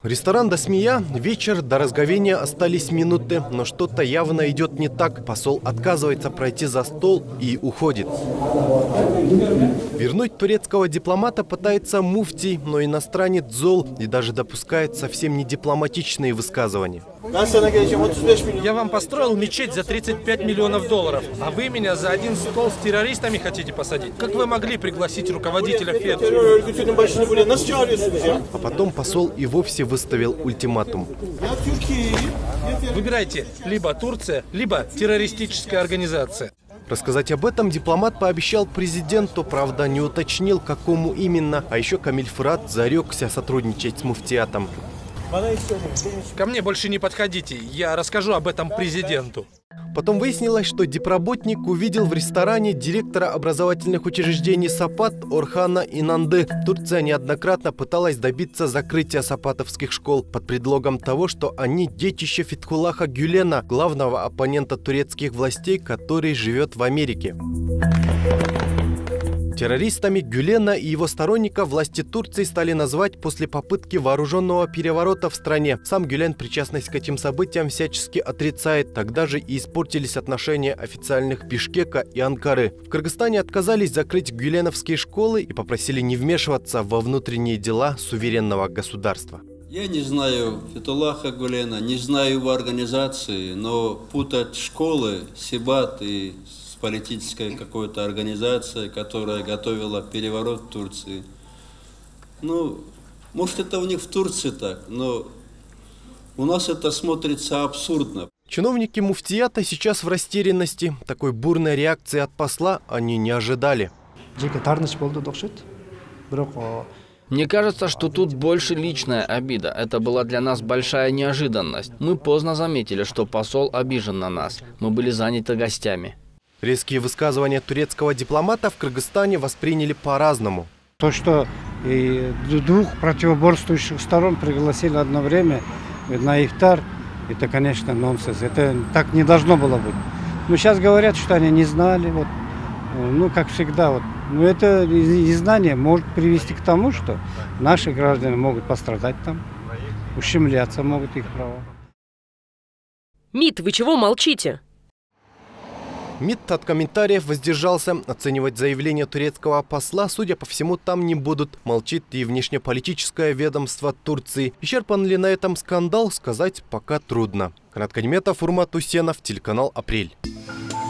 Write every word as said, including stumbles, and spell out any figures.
Ресторан «Досмия», вечер, до разговения остались минуты, но что-то явно идет не так. Посол отказывается пройти за стол и уходит. Вернуть турецкого дипломата пытается муфтий, но иностранец зол и даже допускает совсем не дипломатичные высказывания. Я вам построил мечеть за тридцать пять миллионов долларов, а вы меня за один стол с террористами хотите посадить? Как вы могли пригласить руководителя ФЕД? А потом посол и вовсе выставил ультиматум. Выбирайте, либо Турция, либо террористическая организация. Рассказать об этом дипломат пообещал президенту, правда не уточнил, какому именно. А еще Камиль Фырат зарекся сотрудничать с муфтиатом. Ко мне больше не подходите, я расскажу об этом президенту. Потом выяснилось, что дипработник увидел в ресторане директора образовательных учреждений Сапат Орхана Инанды. Турция неоднократно пыталась добиться закрытия сапатовских школ под предлогом того, что они детище Фетхуллаха Гюлена, главного оппонента турецких властей, который живет в Америке. Террористами Гюлена и его сторонников власти Турции стали называть после попытки вооруженного переворота в стране. Сам Гюлен причастность к этим событиям всячески отрицает. Тогда же и испортились отношения официальных Бишкека и Анкары. В Кыргызстане отказались закрыть гюленовские школы и попросили не вмешиваться во внутренние дела суверенного государства. Я не знаю Фетхуллаха Гюлена, не знаю его организации, но путать школы, Сибат и политической какой-то организацией, которая готовила переворот в Турции. Ну, может, это у них в Турции так, но у нас это смотрится абсурдно. Чиновники муфтията сейчас в растерянности. Такой бурной реакции от посла они не ожидали. Мне кажется, что тут больше личная обида. Это была для нас большая неожиданность. Мы поздно заметили, что посол обижен на нас. Мы были заняты гостями. Резкие высказывания турецкого дипломата в Кыргызстане восприняли по-разному. То, что и двух противоборствующих сторон пригласили одно время на ифтар, это, конечно, нонсенс. Это так не должно было быть. Но сейчас говорят, что они не знали. Вот, ну, как всегда. Вот. Но это незнание может привести к тому, что наши граждане могут пострадать там, ущемляться могут их права. МИД, вы чего молчите? МИД от комментариев воздержался. Оценивать заявление турецкого посла, судя по всему, там не будут. Молчит и внешнеполитическое ведомство Турции. Исчерпан ли на этом скандал, сказать пока трудно. Канат Каниметов, Урмат Усенов, телеканал «Апрель».